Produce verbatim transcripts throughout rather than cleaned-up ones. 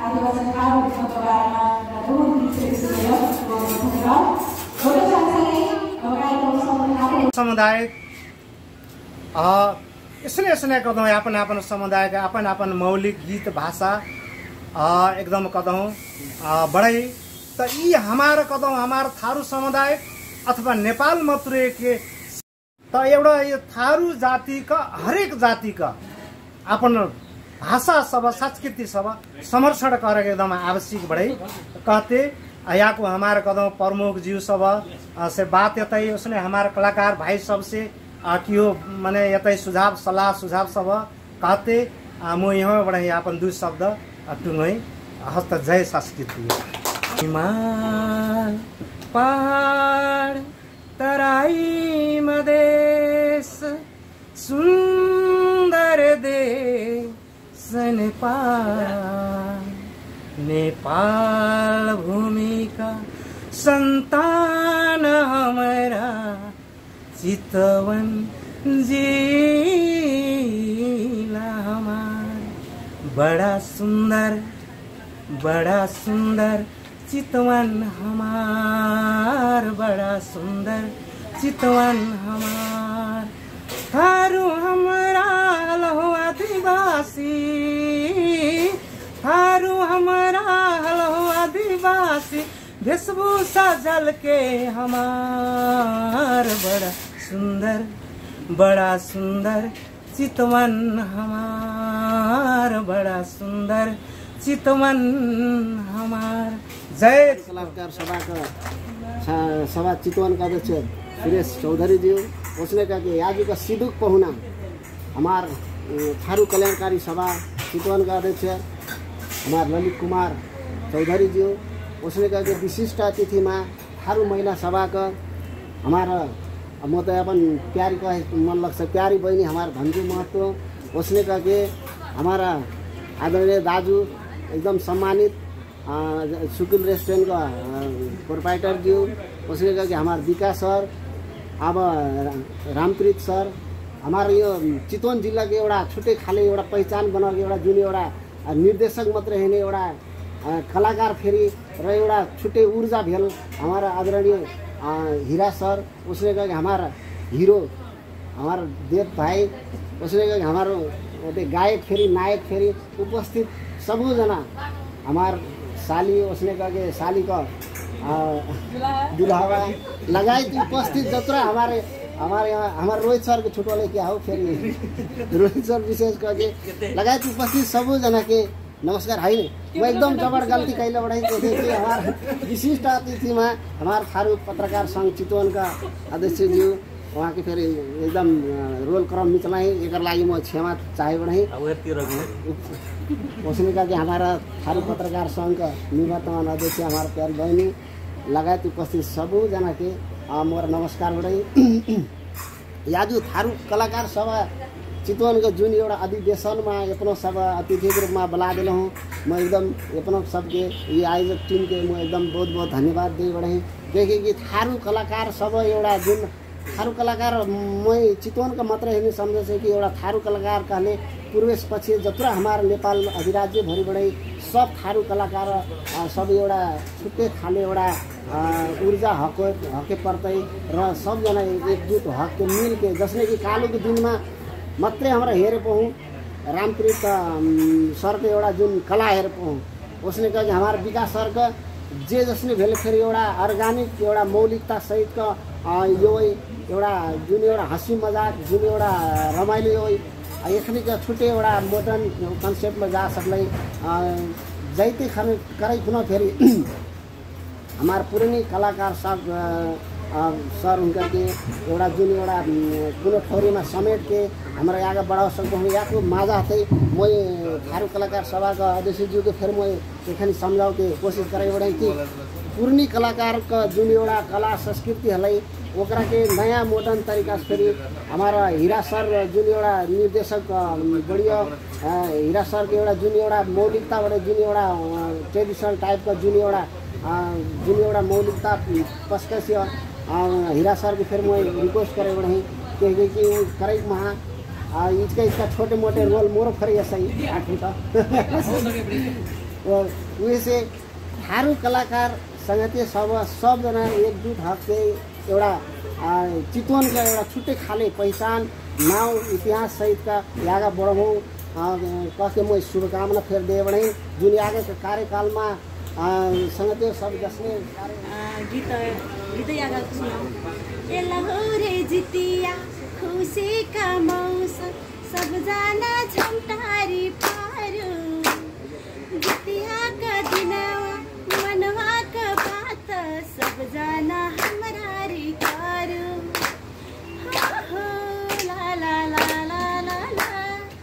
समुदाय इसने इसने कदम अपन अपन समुदाय का अपन अपन मौलिक गीत भाषा एकदम कदम बड़े तो ये हमारा कदम हमारा थारू समुदाय अथवा नेपाल मात्रै के तो एउटा यो थारू जाति का हरेक जाति का अपन भाषा सब संस्कृति सब संरक्षण करे एकदम आवश्यक बड़े कहते यहाँ को हमारे कदम प्रमुख जीव सब से बात यतै उसने हमारे कलाकार भाई सब से कि हो मैंने यतै सुझाव सलाह सुझाव सब कहते म यहाँ बड़े अपन दुई शब्द टुंगै हस्त जय संस्कृति हिमाल पहाड़ तराई मधेश सुंदर देश नेपाल नेपाल भूमि का संतान हमारा चितवन जिला हमारा बड़ा सुंदर बड़ा सुंदर चितवन हमार बड़ा सुंदर चितवन हमार थारू हमारा लहो आदिवासी थारू हमारा लहो आदिवासी वेशभूषा जल के हमार बड़ा सुंदर बड़ा सुंदर चितवन हमार बड़ा सुंदर चितवन हमार जय कलाकार सभा का सभा चितवन का अध्यक्ष सुरेश चौधरी जी उसने कहा कि आज का सिद्धुक पहुना हमार थारू कल्याणकारी सभा चितवन का अध्यक्ष हमार ललित कुमार चौधरी जी उसने कहा कि विशिष्ट अतिथि में थारू महिला सभा का हमारा म तो अपन प्यारी का मन लगता प्यारी बहनी हमारा धनजू महत्व उसने कहा कि हमारा आदरणीय दाजू एकदम सम्मानित सुकिल रेस्टोरेंट का प्रोप्राइटर जी उसने कहा कि हमारे विकास सर अब रामप्रीत सर हमारे यो चितवन जिला के एउटा छुट्टै खाले एउटा पहिचान बनाएको एउटा जुन एउटा निर्देशक मात्र हैन एउटा कलाकार फेरि र एउटा छुट्टै ऊर्जा भेल हमारा आदरणीय हीरा सर उसने कहा कि हमारा हीरो हमारा देव भाई उसने कहा कि हमारो गायक फेरि नायक फेरि उपस्थित सबजना हमार साली उसने कहा कि साली का दुल्हावा लगायत उपस्थित जत्रा हमारे हमारे यहाँ हमारे रोहित सर के छुटवाले क्या हो फिर रोहित सर विशेष करके लगायत उपस्थित सबजना के नमस्कार है वो एकदम जबर गलती कैले बढ़ाई तो देखिए हमारे विशिष्ट अतिथि में हमारे थारू पत्रकार संघ चितवन का अध्यक्ष जी वहाँ के फिर एकदम रोल क्रम मिचलाई एक लागि म क्षमा चाहे बढ़ाई उसने कहा कि हमारा थारू पत्रकार संघ का निवर्तमान अध्यक्ष हमारे प्यारी बहनी लगायत उपस्थित सबजना के मोर नमस्कार बढ़ाई याजु थारू कलाकार सभा चितवन का जुन एउटा अधिवेशन में अपनो सब अतिथि रूप में बुला दिल हूँ मैं एकदम अपनो सबके ये आयोजक टीम के मैं एकदम बहुत बहुत धन्यवाद दे बढ़ाई देखिए कि थारू कलाकार सब एउटा जुन थारू कलाकार मैं चितवन का मात्र नहीं समझे से कि एउटा थारू कलाकार कहले पूर्वेश पछि जत्रा हमारे नेपाल अधिराज्य भरि बढाई सब थारू कलाकार सब एउटा छुट्टै खाले एउटा ऊर्जा हक हके पर्दै र सबजना एकजुट हक के मिल के जसने कि कालो के दिन में मात्रै हमरा हेरे पाऊँ रामप्रीत सर के एउटा जुन कला हेरे पाऊँ उसने कहा कि हमारे विकास सर का जे जसने भेले फेरि एउटा अर्गानिक एउटा मौलिकता सहित का यो एउटा जुन एउटा हँसी मजाक जुन एउटा रमाइलो यो एखनी का छुट्टै एउटा मोडर्न कन्सेप्ट में जा सकलै जैते खने करै खुना फेरि हमारे पुरानी कलाकार सब सर उनका के एउटा जुन एउटा कुनै ठौरीमा समेट के हमारा यहाँ बढ़ा सकते हैं यहाँ को माजा है मैं थारू कलाकार सभा का अध्यक्ष जी के फिर मैं एखनी समझाओ के कोशिश करे बढ़ाई कि पुरानी कलाकार का जुन एउटा कला संस्कृति हलाई ओकरा के नया मोडर्न तरीका से फेरि हमारा हीरा सर जुन एउटा निर्देशक बढ़िया हीरा सर के एउटा जुन एउटा मौलिकता जुन एउटा ट्रेडिशनल टाइप का जुन एउटा जुन एउटा मौलिकता पस्कस हीरा सर के फिर मैं रिक्वेस्ट करे बढ़ी कि कि करे वहाँ इसका इसका छोटे मोटे रोल मोर फरी सही आठ उही से थारू कलाकार संगीतीय सब सबजना एकजुट हकले एउटा चितवनका एउटा छुट्टै खाले पहिचान नाउँ इतिहास सहितका यागा बढाउँ कके म शुभकामना फेर दिए बढाइ जुन आगेको कार्यकालमा संगीतीय सब जसले गीत गीत यागा सुनाऊ ए लहरे जितिया खुसी का मौसम सबजना झमटारी पारू जितिया का दिनवा मनवा का बात सबजना हमरारी करू हो ला ला ला ला ला ला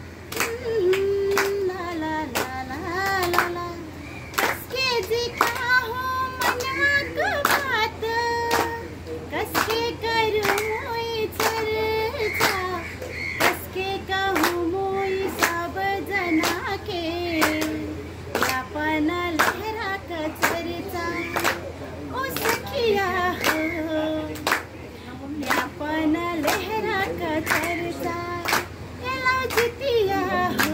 ला ला ला ला ला कसके दिखाओ मनवा का बात कसके करूं मोई चर्चा कसके कहूं मोई सब जना के यापन लहरा का चर्चा ओ सखिया हो यापन लहरा का चर्चा एला जितिया हो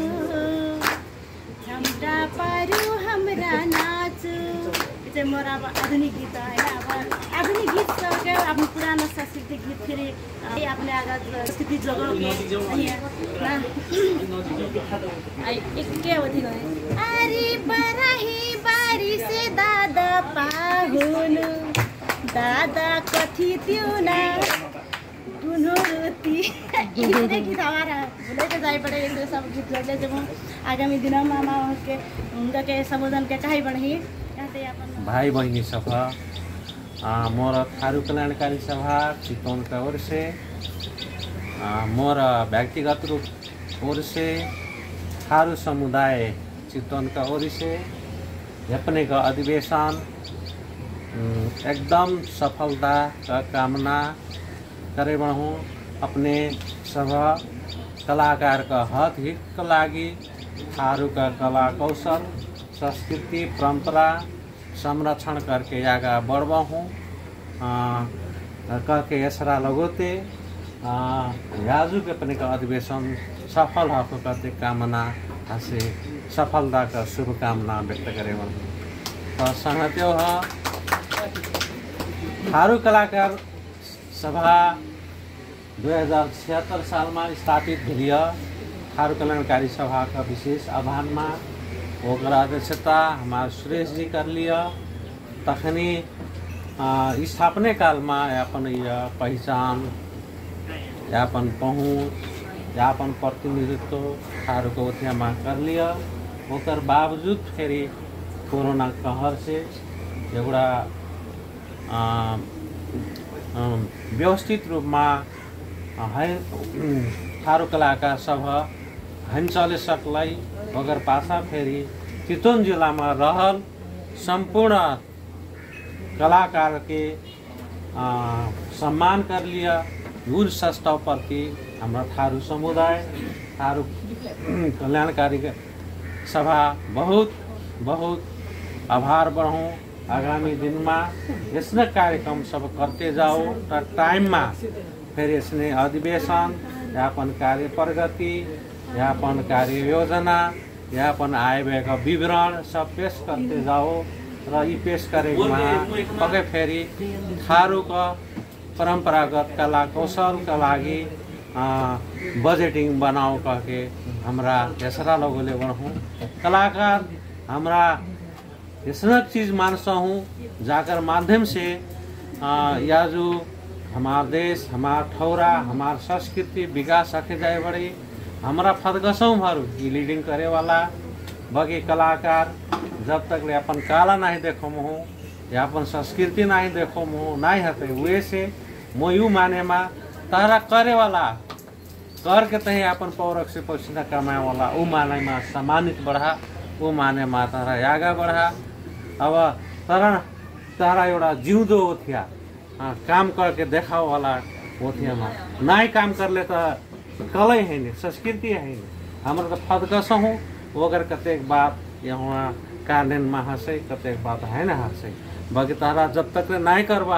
झमटा पारू हमरा नाचू ये मोर अब आधुनिक गीत है अब आधुनिक गीत के आफ्नो पुरानो सांस्कृतिक गीत फेरि आपले आगा संस्कृति जगाउने आई एक के होती गए अरे बराही बारी से दादा पाहुन दादा कथी त्युना गुनोरती ये गीत हमारा बोले तो जाई पड़े एक सब गीत जोड़ले जब आगामी दिनों में मामा के उनका के संबोधन के कहीं बढ़ी भाई बहनी सभा मोर थारू कल्याणकारी सभा चितवन का ओर से मोर व्यक्तिगत रूप ओर से थारू समुदाय चितवन का ओर से अपने का अधिवेशन एकदम सफलता का कामना करे बढ़ूँ अपने सभा कलाकार का हक हित का लागी थारू का कला कौशल संस्कृति परंपरा संरक्षण करके आगा बढ़वा हूँ कह के यसरा लगोते याजू के अपने का अधिवेशन सफल हो करते कामना से सफलता का शुभकामना व्यक्त करे तो संगत्यो थारू कलाकार सभा दो हज़ार छिहत्तर साल में स्थापित भेल थारू कल्याणकारी सभा का विशेष आह्वान में ओकरा अध्यक्षता हमारे सुरेश जी कर लिया तखनी स्थापने काल में अपन यह पहचान यापन पहुँच यापन प्रतिनिधित्व थारू को ओथिया में कर लिया ओकर बावजूद फेरि कोरोना कहर से एउटा व्यवस्थित रूप में है थारू कलाकार सभा हन चले सकलाई मगर पासा फेरि चितवन जिला में रहल संपूर्ण कलाकार के आ, सम्मान कर लिया उन संस्थाओं प्रति हमारा थारू समुदाय थारू कल्याणकारी सभा बहुत बहुत आभार बढ़ूँ आगामी दिन में इसने कार्यक्रम सब करते जाओ तो टाइम में फिर इसने अधिवेशन यापन कार्य प्रगति यापन कार्य योजना यापन आय व्यय का विवरण सब पेश करते जाओ र यी पेश करेकोमा पक्कै फेरि थारू का परंपरागत कला कौशल का लागि बजेटिंग बनाओ कह के हमरा यसरा लगोले बढ़ूँ कलाकार हमरा ऐसा चीज मानसा हूँ जाकर माध्यम से या जो हमार देश हमार ठौरा हमार संस्कृति विकास रखे जाए बड़ी हमारा फदगसों भर लीडिंग करे वाला बगे कलाकार जब तक ले अपन काला नहीं देखो हूँ या अपन संस्कृति नहीं देखो हूँ नहीं हते वे से मो यू माने में तारा करे वाला कर के तही अपन पौरख से पसीना कमाए वाला वो माने में सम्मानित बढ़ा वो माने में तारा यागा बढ़ा अब तारा तारा एउटा जिउँदो ओथिया काम करके देखाओ वाला ओथिया में नहीं काम करले तो कलै है नहीं संस्कृति है नहीं हमारे तो फदकस हूँ वगर कतेक बात यहाँ कार्यान्वयन में हंसे कतेक बात है ना हंसे बाकी तारा जब तक नहीं करवा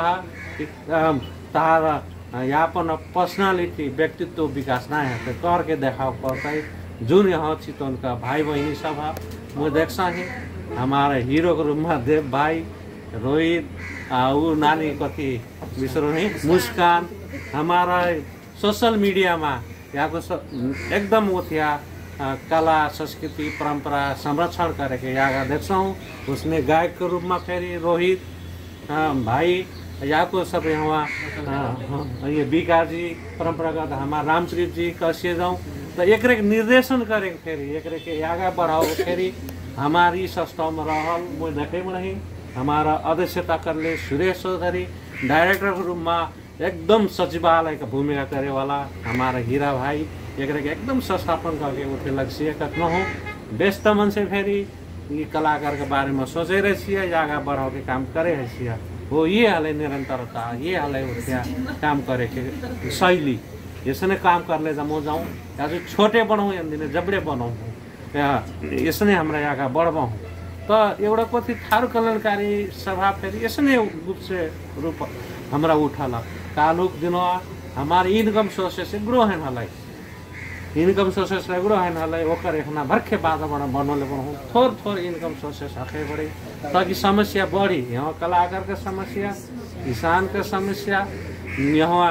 तारा यापन पर्सनालिटी व्यक्तित्व विकास नहीं है करके देखाओ पड़ता है जुन यहाँ चितवन का भाई बहनी सभा मैं देखसा ही हमारा हिरोको रूपमा देव भाइ, रोहित, ऊ नानी कति बिसरो नहीं, मुस्कान, हमारा सोशल मीडियामा यहाँको एकदम उथिया कला संस्कृति परंपरा संरक्षण गरेको यहाँ देख्छौँ। उसने गायकको रूपमा फेरि रोहित भाइ, यहाँको सब यहाँ ये विकाजी परंपरागत हमारा रामप्रीत जी कसिए जाऊँ तो एक निर्देशन करें फेरि एक आगा बढ़ाओ फेरि हमारी संस्थाओं में रहल मैं देखे में नहीं हमारा अध्यक्षता करले सुरेश चौधरी डायरेक्टर के रूप में एकदम सचिवालय का भूमिका करे वाला हमारा हीरा भाई एक एकदम संस्थापन करके उठे लक्ष्य कतना हो व्यस्त मन से फेरि ये कलाकार के बारे में सोचे रहे आगा बढ़ाओ के काम करे है हो ये हाल निरंतरता ये हाल उठ्या काम करे के शैली यसने काम करले जमो जाऊँ या तो छोटे बनाऊँ या दिन जबड़े बनाऊँ यसने हमरा यहाँ बढ़ाऊँ तो एउटा कति थारू कल्याणकारी सभा फेरि यसने रूप से रूप हमरा उठल कालुक दिन हमारे इनकम सोर्सेस ग्रो है हलाई इनकम सोर्सेस ग्रो है हलाई ओकर एखना भरखे वातावरण बनोले बनाऊँ थोर थोर इनकम सोर्सेस आगे बढ़े ताकि समस्या बढ़ी यहाँ कलाकार का समस्या किसान का समस्या यहाँ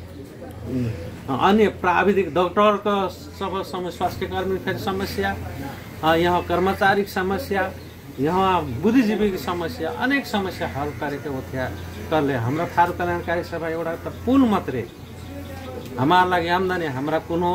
अन्य प्राविधिक डॉक्टर का सब समस्या स्वास्थ्य कर्मी फेरि समस्या यहाँ कर्मचारी समस्या यहाँ बुद्धिजीवी की समस्या अनेक समस्या हल करके उठ्या करले हमरा थारू कल्याणकारी सभा एउटा त पुल मात्रै हमारा लागि आमदानी हमरा कुनो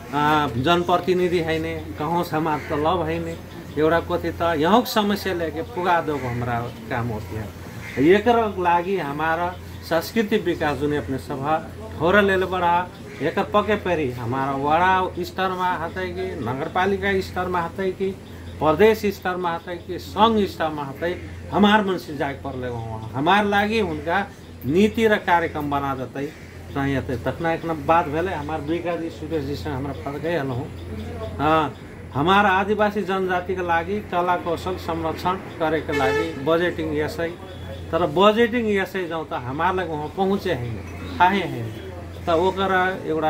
जनप्रतिनिधि है ने कहूँ समाज त लभ है ने एउटा कति त यहाँ समस्या लेके पुगा दो हमरा काम होती है एक लागि हमारा सांस्कृतिक विकास जुन अपने सभा ठोरा ले बड़ा एक पके पेरी हमारा वड़ा स्तर में हाथै कि नगरपालिका स्तर में हाथै कि प्रदेश स्तर में हाथै कि संघ स्तर में हाथै हमार मनसे जाग परले वहाँ हमार लागि उनका नीति र कार्यक्रम बना देते चाहिए तखना एक बात भेले हमार विकाजी सुरेश जी से हमारा पद गए हाँ हमारा आदिवासी जनजाति के लागि कला कौशल संरक्षण करे के लागि बजेटिंग यसै तर बजेटिंग यसै जाऊँ तो हमार लागि वहाँ पहुँचे है थाहे है तो ओकर एउटा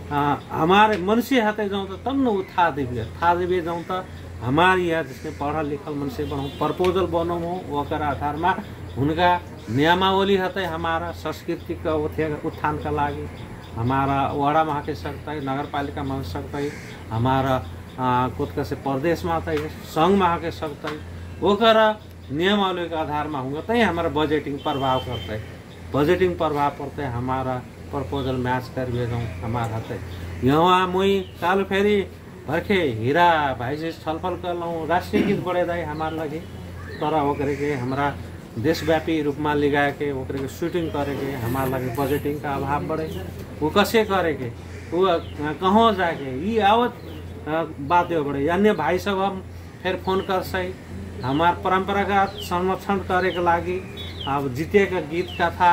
हमारे मनुष्य हाथे जाऊँ तो तब न उ था देवे था देवे जाऊँ तो हमारे यहाँ जिसने पढ़ल लिखल मनुष्य बनाऊँ प्रपोजल बनाऊँ हो ओकर आधार में उनका नियमावली हते हमारा संस्कृति का उत्थान का लागि हमारा वड़ा में के सकता है नगर पालिका में सकता है हमारा कुछ से प्रदेश में आता है संघ में के सकता है ओकर नियमावली के आधार में होंगे तो हमारा बजेटिंग प्रभाव करता है बजेटिंग प्रभाव पड़ता है हमारा प्रपोजल मैच कर जाऊँ हमारा हाथे यहाँ मुई काल फेरि भर्खे हीरा भाई से छलफल कर लूँ राष्ट्रीय गीत बढ़े दाई हमारे लगे तर ओकरे के हमारा देशव्यापी रूप में लिगा के ओकरे के शूटिंग करे के हमारे लगे बजेटिंग का अभाव बढ़े वो कैसे करे के वो कहाँ जाके ये आवत बात हो बड़े अन्य भाई सब हम फिर फोन कर सही हमार परंपरागत संरक्षण करे के लागी अब जीते का गीत कथा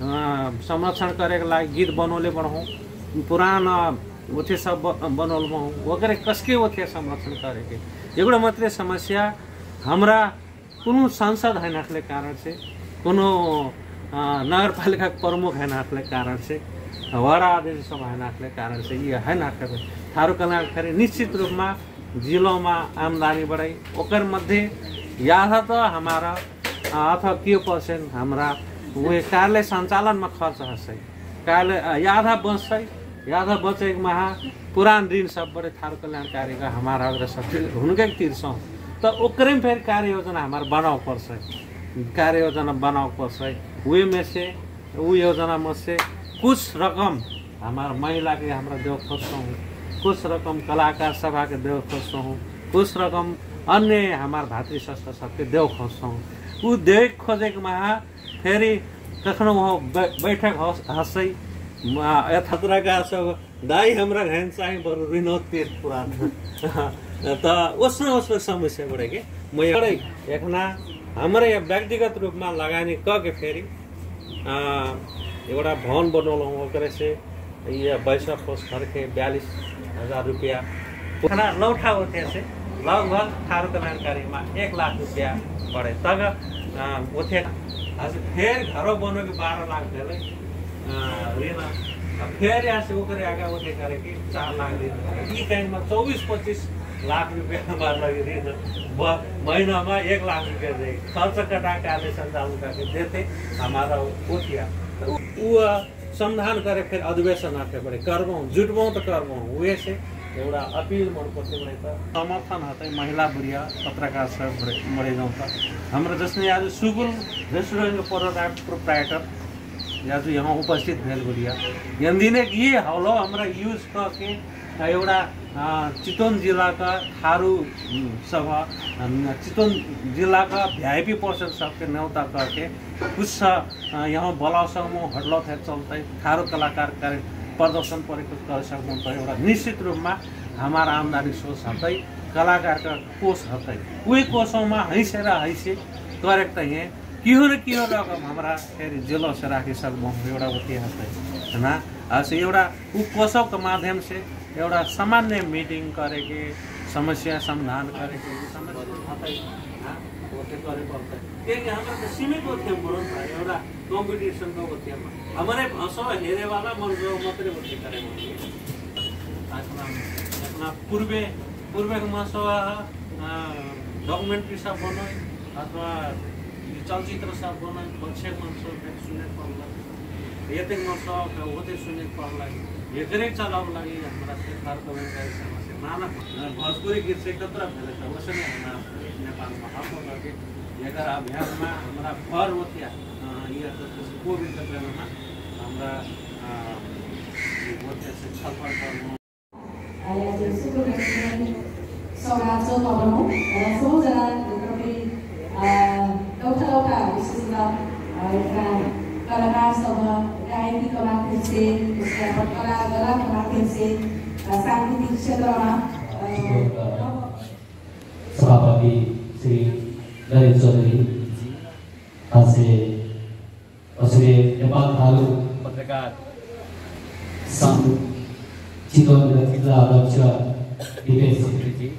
संरक्षण करे के लागी गीत बनोले बढ़ूँ पुराना उथे सब बनोल बहुँ वगैरह कसके उथे संरक्षण करे के एगो मात्रै समस्या हमरा कुनो सांसद है नाखले कारण से कुनो नगरपालिका प्रमुख है नाखले कारण से वड़ा आदेश सब है नाखले कारण से ये है नाखले थारू कल्याणकारी निश्चित रूप में जिलों में आमदनी बढ़ाई ओकर मध्य याद तो हमारा अथवा के पर्सेंट हमारा वो कार्यालय संचालन में खर्च हंसे कार्यालय यादा बचे यादा बचे महा पुरान ऋण सब बड़े थारू कल्याणकारी का हमारा अगर सब उनके तीर्सों तो ओकरे में फिर कार्य योजना हमारा बनाओ पड़े कार्य योजना बनाओ पड़े वे में से वो योजना में से कुछ रकम हमारा महिला के हमारा देव खोजता हूँ कुछ रकम कलाकार सभा के देव खोजता हूँ कुछ रकम अन्य हमारे भातृ संस्था सबके देव खोजता हूँ वो देव खोजे के महा फेरि कखनो वहाँ बैठक हंसै यथात्रा का सब दाई हमरा घन चाहिँ बरु ऋणोत तीर पुरान तो उसमें उसमें समस्या बढ़े के मैं एकना हमारे व्यक्तिगत रूप में लगानी क के फेरि एउटा भवन बनौलूँ ओकरे से ये बैसा पोस्ट करके बयालीस हजार रुपया खाना लौटा होते से लगभग थारू कल्याणकारी में एक लाख रुपया पड़े तब उठे आज फिर घरों बनो के बारह लाख दिले ऋण फिर यहाँ से ओकरे आगे उठे करे कि चार लाख ऋण ये टाइम में चौबीस पच्चीस लाख रुपया लगे ऋण महीना में एक लाख रुपया दे खर्च कटा के आले संचालन करके देते हमारा वो किया वो समाधान करे फिर अधिवेशन आके बड़े करबौँ जुटबौँ तो करबौँ वे से एउटा अपील मन पर्छ बड़े त समर्थन हतै महिला बुढिया पत्रकार सब बड़े मरे जाउँ त हाम्रो जसले आज सुगुल रेस्टोरेंट प्रोप्राइटर आज यहाँ उपस्थित भेल बुढ़िया यदि ने ये हौलो हमरा यूज करके एउटा चितवन जिला का थारू सभा चितवन जिला का वीआईपी पर्सन सबके न्यौता करके कुछ यहाँ बलाउसम्म हडलत है चलते थारू कलाकार कार्य प्रदर्शन पर कर सकूँ तो एउटा निश्चित रूप में हमारा आमदनी सोच हतै कलाकार का कोष हतै वही कोषों में हैसेर हैसे करेक्ट है किहो न किहो रकम हमारा फेरि जेल से राखी सकूँ एउटा उति हतै हैन आज एउटा उ कोषों के माध्यम से एउटा सामान्य मीटिंग करके समस्या समाधान करके समस्या हतै ओके करे पर्छ किनकि हाम्रो त सीमित होथ्यो बरु एउटा कम्पिटिसन को होथ्यो हमारे भाषा हेरे वाला मन जो मात्रै होथ्यो करे अपना अपना पूर्वे पूर्वे मासवा डकुमेंट्री सब बनाए अथवा चलचित्र सब बनाए बच्चे मन सब सुने पर्ला यते मन सब होते सुने पर्ला एकरे चलाउन लागि हमरा सरकार कमेन्टकारी समस्या नाना भोजपुरी गीत से कतरा भेले त वसने हमरा नेपालमा हक करके एकर अभ्यासमा हमरा भर होतिया यो त कोभिड का बेलामा हमरा होते से छलफल गर्नु आया सुको सौगात जो तबनो सबैजना तपाईँ एउटा एउटा विशेषता कलाकार सब गायकी का माध्यम से कला कला के माध्यम से सांगीतिक क्षेत्र में सभापति श्री ललित चौधरी आज से नेपाल थारू पत्रकार संघ चितवन जिला अध्यक्ष दिपेश छेत्री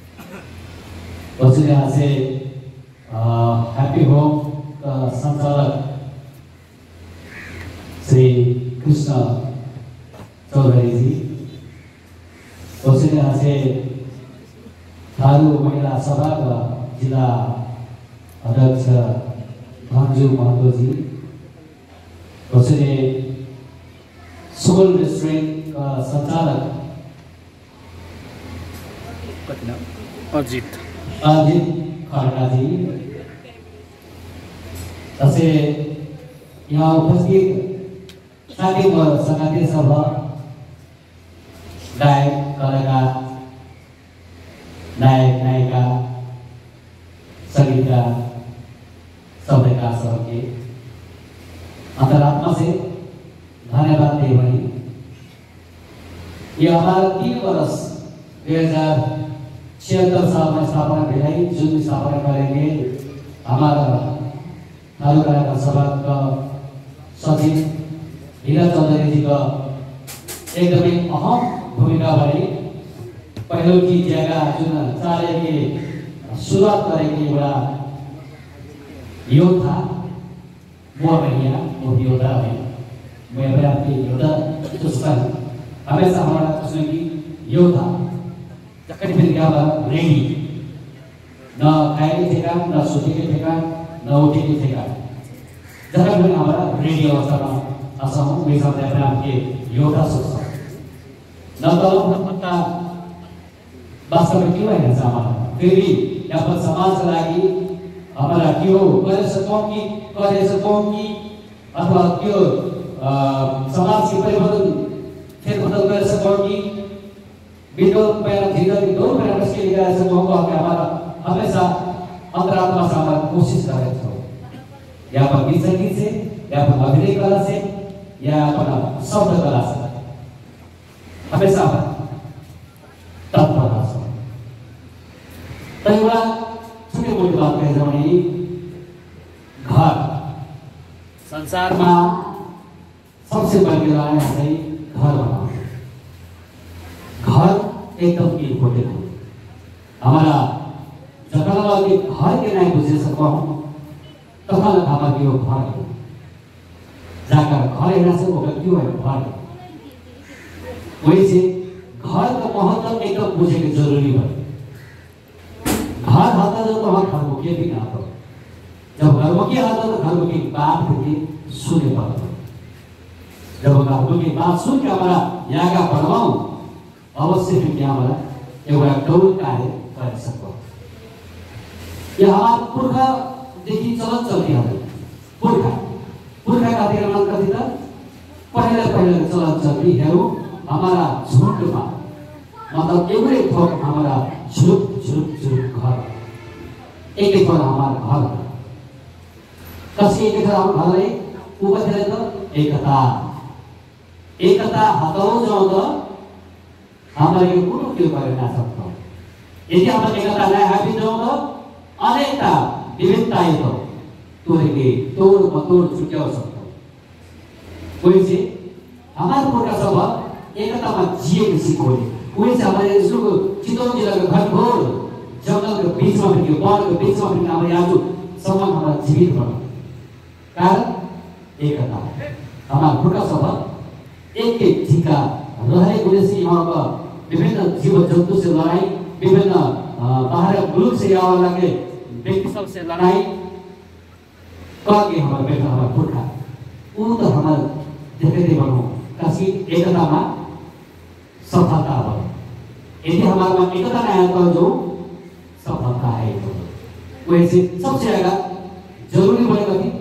जी आज से हैप्पी होम का संचालक श्री कृष्ण चौधरी जी उसने आज से थारू महिला सभा का जिला अध्यक्ष भांजू महतो जी उसने सुगुल रेस्टोरेंट का संचालक अजित अजित खड़का जी ऐसे यहाँ उपस्थित साथी संगाती सभा गायक कलाकार नायक नायिका संगीतकार सबका सबके अंतरात्मा से धन्यवाद दे भाई। ये हमारा तीन वर्ष दो हजार छिहत्तर साल में स्थापना भेलाई जुन स्थापना करेंगे हमारा थारू कलाकार सभा का सचिव हीरा चौधरी जी का एकदम अहम भूमिका भरी पहले की जगह जुन चाले के शुरुआत करेंगे बड़ा योद्धा वो भैया वो योद्धा है मैं अपने आप के योद्धा चुस्ता हमेशा हमारा उसने की योद्धा जकड़ी फिर क्या बात रेडी न खाए थे का न सोचे के थे का न उठे के थे का जगह फिर हमारा रेडी अवस्था में असम में सब अपने आप के योद्धा सोचता न तो न पता वास्तव में क्यों है हमारा फिर भी यहाँ पर समाज लागी हमारा क्यों करे सकूं की करे सकूं की अथवा क्यों समाज की परिवर्तन फिर बदल कर सकूं की बिल्कुल पैर धीरे धीरे दो पैर उसके लिए कर सकूं को हमारा हमेशा अंतरात्मा से हमारा कोशिश कर रहे थे यहाँ पर गीत संगीत से यहाँ पर अभिनय कला से या अपना शब्द कला से हमेशा तत्पर से तो एउटा छोटी मोटी बात कहे भने घर संसारमा सबसे बड़ी लड़ाई है घर बनाना। घर एकदम इम्पोर्टेंट है हमारा जब के घर के नहीं बुझे सको तब हमारा क्यों घर जाकर घर हेर्न से होगा क्यों है घर वही से घर का महत्व एकदम बुझे के जरूरी है घर आता जो तो हम घरमुखी भी ना हो जब घरमुखी आता तो घरमुखी बात भी सुने पड़ता जब घरमुखी बात सुन के हमारा यहाँ का बढ़वाऊं अवश्य फिर क्या हमारा एउटा गौर कार्य कर सकते ये हमारे पुरखा देखी चलन चलती है पुरखा पुरखा का निर्माण कथी था पहले पहले चलन चलती है वो हमारा झुंड में मतलब एवरे थोक हमारा झुरुक झुरुक झुरुक घर एक एक हमारा घर कसरी एक घर हम घर है ऊपर चले तो एकता एकता हटाओ जाओ तो हमारे ये कुछ क्यों करना सकता यदि हम एकता नहीं है भी जाओ तो अनेकता विविधता है तो तोड़ेंगे तोड़ मतोड़ छुट्टी हो सकता कोई से हमारे पुरखा सब एकता में जिए की सीखोगे कोई से हमारे इसको चितौन जिला के घनघोर जंगल के बीच में फिर वन के बीच में फिर हमारे आज समाज हमारा जीवित बना कारण एकता हमारे पुरखा सब एक एक टीका रहे गुणे से यहाँ का विभिन्न जीव जंतु से लड़ाई विभिन्न बाहर मुल्क से आने लगे व्यक्ति सब से लड़ाई करके हमारे बेटा हमारा पुरखा वो तो हमारे देखते बनो काशी एकता में सफलता हो यदि हमारे में एकता नहीं है तो जो सफलता है तो वैसे सबसे ज्यादा जरूरी पड़ेगा कि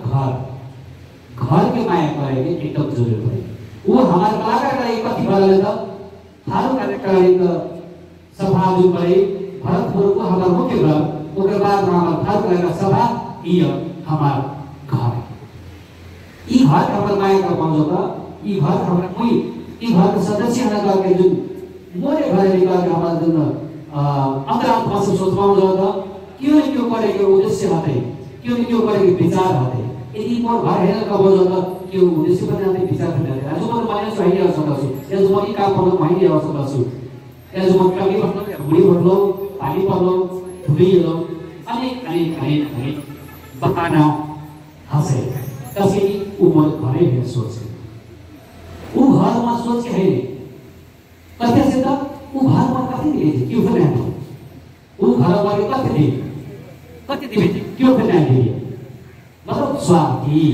घर घर के माया करेंगे एकदम जरूरी पड़ेगा वो हमारे कलाकार का एक कथी बदल लेता थारू कार्यक्रम का सभा जो पड़े भरतपुर को हमारा मुख्य घर उसके बाद हमारा थारू का सभा ये हमारा घर ये घर हमारे माया का कौन होता ये घर हमारा कोई ये घर के सदस्य है ना के जो मोरे घर निकाल के हमारा दिन अंतराल पास सोच पाऊँ जाता क्यों क्यों करे के उद्देश्य आते क्यों क्यों करे के विचार आते यदि मोर घर है ना कब जाता क्यों उद्देश्य पर आते विचार करते हैं आज मोर माने चाहिए आवश्यकता सु आज मोर काम पर माहिती आवश्यकता सु आज मोर कमी पर बुढ़ी भरलो पानी भरलो धुली लो अनेक अनेक अनेक अनेक बहाना हंसे कैसे उम्र घरे में सोचे वो घर में सोच के है कैसे से तब वो घर में कथी दिए क्यों फिर नहीं वो घर वाले कथी दिए कथी दिए क्यों फिर नहीं दिए मतलब स्वार्थी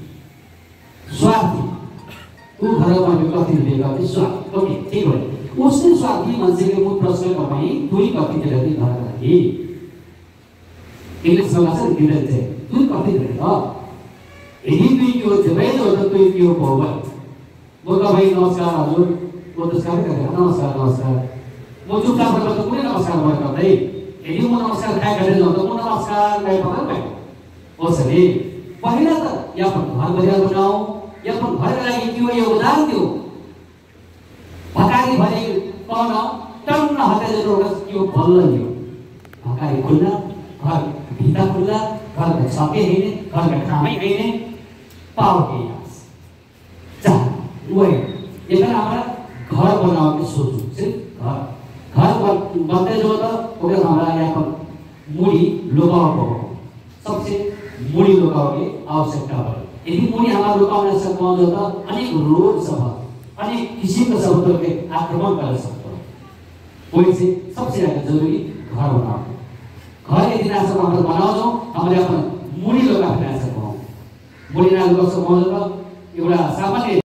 स्वार्थी वो घर वाले कथी दिएगा कि स्वार्थ ओके ठीक है उसने स्वार्थी मन से के मुझ प्रश्न करवाई तू ही कथी दे रही घर का ही इंग्लिश में भाषा दिए थे तू ही कथी दे रहा यही भी क्यों जब जो तो तू क्यों बोल वो का भाई नमस्कार हजुर वो तो नमस्कार करे नमस्कार नमस्कार वो चुपचाप करता तो पूरे नमस्कार बोल करता है यदि वो नमस्कार काय करे जाओ तो वो नमस्कार काय पकड़ पे वो सही पहला तो या पर घर बाजार बनाओ या पर घर का लगी क्यों ये उदाहरण क्यों भकारी भरे कौन तम न हटे जो रोग क्यों बोल रही हो भकारी खुला घर भीतर खुला घर में छापे है ने घर में खामे है ने पाव के वही ये ना हमारा घर बनाओ के सोचो सिर्फ घर घर बनते जो था वो क्या हमारा यहाँ पर मूड़ी लोकाओ को सबसे मूड़ी लोकाओ की आवश्यकता पड़े यदि मूड़ी हमारा लोकाओ में सब कौन होता अनेक रोग सब अनेक किसी का सब के आक्रमण कर सकता है वही से सबसे ज्यादा जरूरी घर बनाओ घर यदि ना सब हमारे बनाओ जो हमारे अपन मूड़ी लोका फिर सको मूड़ी ना लोका सब कौन होता ये बड़ा सामान्य